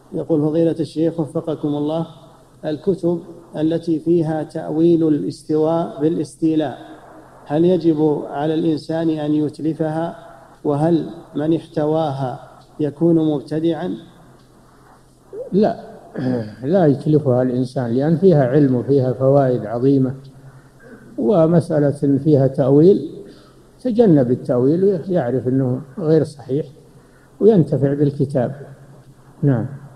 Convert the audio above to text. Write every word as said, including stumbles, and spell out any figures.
يقول فضيلة الشيخ وفقكم الله، الكتب التي فيها تأويل الاستواء بالاستيلاء هل يجب على الإنسان أن يتلفها؟ وهل من احتواها يكون مبتدعا؟ لا لا يتلفها الإنسان، لأن فيها علم وفيها فوائد عظيمة، ومسألة فيها تأويل تجنب التأويل ويعرف أنه غير صحيح وينتفع بالكتاب. نعم.